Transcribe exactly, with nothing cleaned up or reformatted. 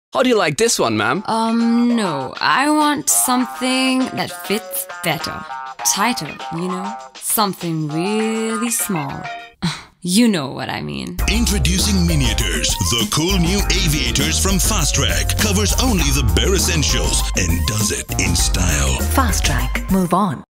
How do you like this one, ma'am? Um, no. I want something that fits better. Tighter, you know? Something really small. You know what I mean. Introducing Miniators, the cool new aviators from Fastrack. Covers only the bare essentials and does it in style. Fastrack. Move on.